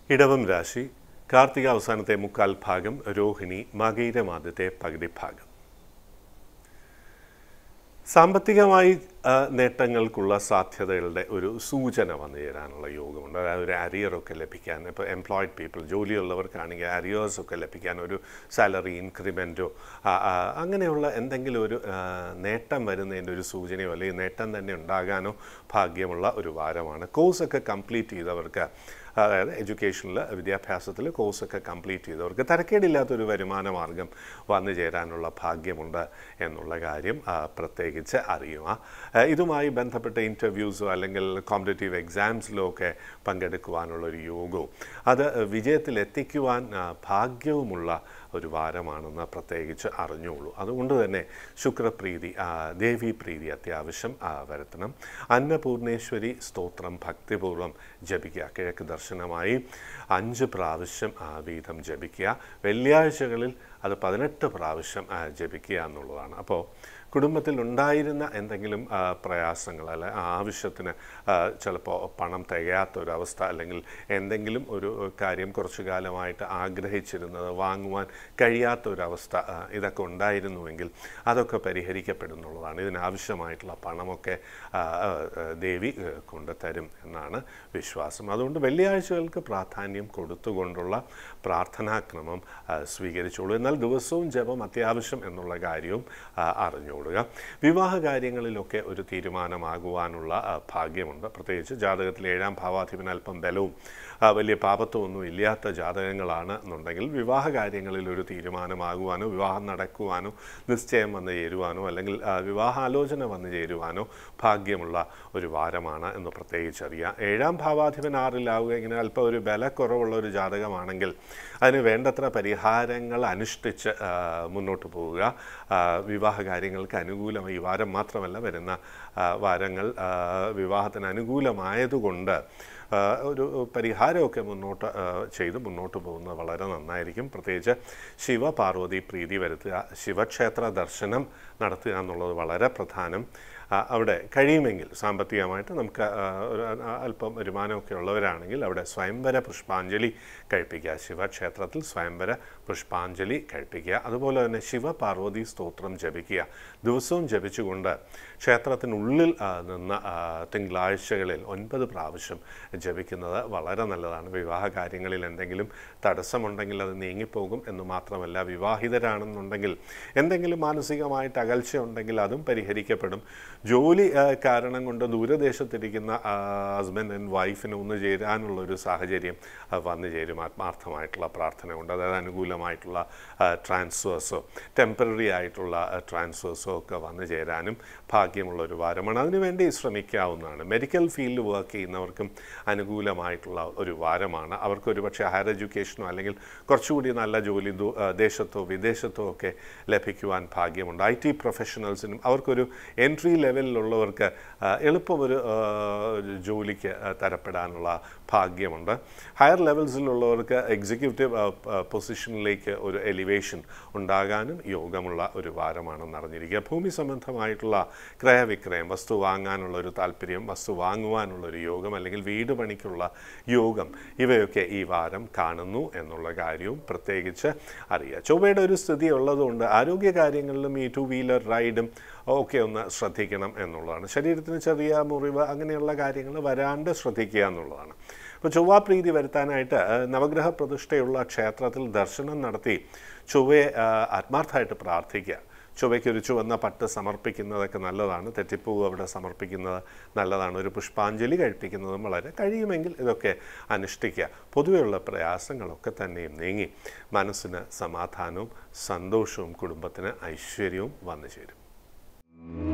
Idavam Rashi, Kartika Avsanathe Mukkal Bhagam, Rohini, Magire Madate Pagdi Bhagam. സാമ്പത്തികമായി നേട്ടങ്ങൾക്കുള്ള സാധ്യതകളുടെ ഒരു സൂചന വന്നു ചേരാനുള്ള യോഗമുണ്ട്. അതായത് ഒരു അരിയറൊക്കെ ലഭിക്കാൻ, ഇപ്പോൾ എംപ്ലോയിഡ് പീപ്പിൾ ജോലിയുള്ളവർക്കാണെങ്കിൽ അരിയേഴ്സൊക്കെ ലഭിക്കാൻ, ഒരു സാലറി ഇൻക്രിമെൻറ്റോ അങ്ങനെയുള്ള എന്തെങ്കിലും ഒരു നേട്ടം വരുന്നതിൻ്റെ ഒരു സൂചനയോ അല്ലെങ്കിൽ നേട്ടം തന്നെ ഉണ്ടാകാനോ ഭാഗ്യമുള്ള ഒരു വാരമാണ്. കോഴ്സൊക്കെ കംപ്ലീറ്റ് ചെയ്തവർക്ക്, അതായത് എഡ്യൂക്കേഷനിൽ വിദ്യാഭ്യാസത്തിൽ കോഴ്സൊക്കെ കംപ്ലീറ്റ് ചെയ്തവർക്ക് തരക്കേടില്ലാത്തൊരു വരുമാന മാർഗം വന്നു ചേരാനുള്ള ഭാഗ്യമുണ്ട് എന്നുള്ള കാര്യം പ്രത്യേകിച്ച് അറിയുക. ഇതുമായി ബന്ധപ്പെട്ട ഇൻ്റർവ്യൂസോ അല്ലെങ്കിൽ കോമ്പറ്റേറ്റീവ് എക്സാംസിലോ ഒക്കെ പങ്കെടുക്കുവാനുള്ളൊരു യോഗവും അത് വിജയത്തിലെത്തിക്കുവാൻ ഭാഗ്യവുമുള്ള ഒരു വാരമാണെന്ന് പ്രത്യേകിച്ച് അറിഞ്ഞോളൂ. അതുകൊണ്ട് തന്നെ ശുക്രപ്രീതി, ദേവീപ്രീതി അത്യാവശ്യം വരുത്തണം. അന്നപൂർണേശ്വരി സ്തോത്രം ഭക്തിപൂർവ്വം ജപിക്കുക. കിഴക്ക് ദർശനമായി 5 പ്രാവശ്യം വീതം ജപിക്കുക. വെള്ളിയാഴ്ചകളിൽ അത് 18 പ്രാവശ്യം ജപിക്കുക എന്നുള്ളതാണ്. അപ്പോൾ കുടുംബത്തിൽ ഉണ്ടായിരുന്ന എന്തെങ്കിലും പ്രയാസങ്ങൾ, അല്ലെ ആവശ്യത്തിന് ചിലപ്പോൾ പണം തികയാത്തൊരവസ്ഥ, അല്ലെങ്കിൽ എന്തെങ്കിലും ഒരു കാര്യം കുറച്ചു കാലമായിട്ട് ആഗ്രഹിച്ചിരുന്നത് വാങ്ങുവാൻ കഴിയാത്തൊരവസ്ഥ ഇതൊക്കെ ഉണ്ടായിരുന്നുവെങ്കിൽ അതൊക്കെ പരിഹരിക്കപ്പെടുന്നുള്ളതാണ്. ഇതിനാവശ്യമായിട്ടുള്ള പണമൊക്കെ ദേവി കൊണ്ടുതരും എന്നാണ് വിശ്വാസം. അതുകൊണ്ട് വെള്ളിയാഴ്ചകൾക്ക് പ്രാധാന്യം കൊടുത്തുകൊണ്ടുള്ള പ്രാർത്ഥനാക്രമം സ്വീകരിച്ചോളൂ. എന്നാൽ ദിവസവും ജപം അത്യാവശ്യം എന്നുള്ള കാര്യവും അറിഞ്ഞോളൂ. വിവാഹ കാര്യങ്ങളിലൊക്കെ ഒരു തീരുമാനമാകുവാനുള്ള ഭാഗ്യമുണ്ട്. പ്രത്യേകിച്ച് ജാതകത്തിൽ 7ാം ഭാവാധിപന് അല്പം ബലവും വലിയ പാപത്വമൊന്നും ഇല്ലാത്ത ജാതകങ്ങളാണ് എന്നുണ്ടെങ്കിൽ വിവാഹ കാര്യങ്ങളിൽ ഒരു തീരുമാനമാകുവാനോ വിവാഹം നടക്കുവാനോ നിശ്ചയം വന്നു ചേരുവാനോ അല്ലെങ്കിൽ വിവാഹാലോചന വന്നു ചേരുവാനോ ഭാഗ്യമുള്ള ഒരു വാരമാണ് എന്ന് പ്രത്യേകിച്ചറിയാം. 7ാം ഭാവാധിപൻ 6ലാവുക ഇങ്ങനെ അല്പം ഒരു ബലക്കുറവുള്ള ഒരു ജാതകമാണെങ്കിൽ അതിന് വേണ്ടത്ര പരിഹാരങ്ങൾ അനുഷ്ഠിച്ച് മുന്നോട്ട് പോവുക. വിവാഹ കാര്യങ്ങൾക്ക് അനുകൂലമായി, ഈ വാരം മാത്രമല്ല വരുന്ന വാരങ്ങൾ വിവാഹത്തിന് അനുകൂലമായതുകൊണ്ട് ഒരു പരിഹാരമൊക്കെ മുന്നോട്ട് പോകുന്നത് വളരെ നന്നായിരിക്കും. പ്രത്യേകിച്ച് ശിവപാർവതി പ്രീതി വരുത്തുക, ശിവക്ഷേത്ര ദർശനം നടത്തുക എന്നുള്ളത് വളരെ പ്രധാനം. അവിടെ കഴിയുമെങ്കിൽ സാമ്പത്തികമായിട്ട് നമുക്ക് അല്പം വരുമാനമൊക്കെ ഉള്ളവരാണെങ്കിൽ അവിടെ സ്വയംവര പുഷ്പാഞ്ജലി കഴിപ്പിക്കുക. ശിവക്ഷേത്രത്തിൽ സ്വയംവര പുഷ്പാഞ്ജലി കഴിപ്പിക്കുക. അതുപോലെ തന്നെ ശിവപാർവതി സ്തോത്രം ജപിക്കുക. ദിവസവും ജപിച്ചുകൊണ്ട് ക്ഷേത്രത്തിനുള്ളിൽ നിന്ന് തിങ്കളാഴ്ചകളിൽ 9 പ്രാവശ്യം ജപിക്കുന്നത് വളരെ നല്ലതാണ്. വിവാഹ കാര്യങ്ങളിൽ എന്തെങ്കിലും തടസ്സമുണ്ടെങ്കിൽ അത് നീങ്ങിപ്പോകും എന്ന് മാത്രമല്ല, വിവാഹിതരാണെന്നുണ്ടെങ്കിൽ എന്തെങ്കിലും മാനസികമായിട്ട് അകൽച്ച ഉണ്ടെങ്കിൽ അതും പരിഹരിക്കപ്പെടും. ജോലി കാരണം കൊണ്ട് ദൂരദേശത്തിരിക്കുന്ന ഹസ്ബൻഡ് ആൻഡ് വൈഫിന് ഒന്ന് ചേരാനുള്ളൊരു സാഹചര്യം വന്നു ചേരും ആത്മാർത്ഥമായിട്ടുള്ള പ്രാർത്ഥന കൊണ്ട്. അതായത് അനുകൂലമായിട്ടുള്ള ട്രാൻസ്ഫേഴ്സോ ടെമ്പററി ആയിട്ടുള്ള ട്രാൻസ്ഫേഴ്സോ ഒക്കെ വന്നു ചേരാനും ഭാഗ്യമുള്ളൊരു വാരമാണ്. അതിനുവേണ്ടി ശ്രമിക്കാവുന്നതാണ്. മെഡിക്കൽ ഫീൽഡ് വർക്ക് ചെയ്യുന്നവർക്കും അനുകൂലമായിട്ടുള്ള ഒരു വാരമാണ്. അവർക്ക് ഒരുപക്ഷെ ഹയർ എഡ്യൂക്കേഷനോ അല്ലെങ്കിൽ കുറച്ചുകൂടി നല്ല ജോലി ദേശത്തോ വിദേശത്തോ ഒക്കെ ലഭിക്കുവാൻ ഭാഗ്യമുണ്ട്. IT പ്രൊഫഷണൽസിനും അവർക്കൊരു എൻട്രി ലെവലിലുള്ളവർക്ക് എളുപ്പം ഒരു ജോലിക്ക് തരപ്പെടാനുള്ള ഭാഗ്യമുണ്ട്. ഹയർ ലെവൽസിലുള്ളവർക്ക് എക്സിക്യൂട്ടീവ് പൊസിഷനിലേക്ക് ഒരു എലിവേഷൻ ഉണ്ടാകാനും യോഗമുള്ള ഒരു വാരമാണെന്ന് അറിഞ്ഞിരിക്കുക. ഭൂമി സംബന്ധമായിട്ടുള്ള ക്രയവിക്രയം, വസ്തു വാങ്ങാനുള്ള ഒരു താല്പര്യം, വസ്തു വാങ്ങുവാനുള്ളൊരു യോഗം അല്ലെങ്കിൽ വീട് പണിക്കുള്ള യോഗം ഇവയൊക്കെ ഈ വാരം കാണുന്നു എന്നുള്ള കാര്യവും പ്രത്യേകിച്ച് അറിയുക. ചൊവ്വയുടെ ഒരു സ്ഥിതി ഉള്ളതുകൊണ്ട് ആരോഗ്യകാര്യങ്ങളിലും ഈ 2 വീലർ റൈഡും ഒക്കെ ഒന്ന് ശ്രദ്ധിക്കണം എന്നുള്ളതാണ്. ശരീരത്തിന് ചെറിയ മുറിവ് അങ്ങനെയുള്ള കാര്യങ്ങൾ വരാണ്ട് ശ്രദ്ധിക്കുക എന്നുള്ളതാണ്. അപ്പോൾ ചൊവ്വാപ്രീതി വരുത്താനായിട്ട് നവഗ്രഹ പ്രതിഷ്ഠയുള്ള ക്ഷേത്രത്തിൽ ദർശനം നടത്തി ചൊവ്വയെ ആത്മാർത്ഥമായിട്ട് പ്രാർത്ഥിക്കുക. ചൊവ്വയ്ക്കൊരു ചുവന്ന പട്ട് സമർപ്പിക്കുന്നതൊക്കെ നല്ലതാണ്. തെറ്റിപ്പൂവ് അവിടെ സമർപ്പിക്കുന്നത് നല്ലതാണ്. ഒരു പുഷ്പാഞ്ജലി കഴിപ്പിക്കുന്നതും വളരെ കഴിയുമെങ്കിൽ ഇതൊക്കെ അനുഷ്ഠിക്കുക. പൊതുവെയുള്ള പ്രയാസങ്ങളൊക്കെ തന്നെയും നീങ്ങി മനസ്സിന് സമാധാനവും സന്തോഷവും കുടുംബത്തിന് ഐശ്വര്യവും വന്നു ചേരും.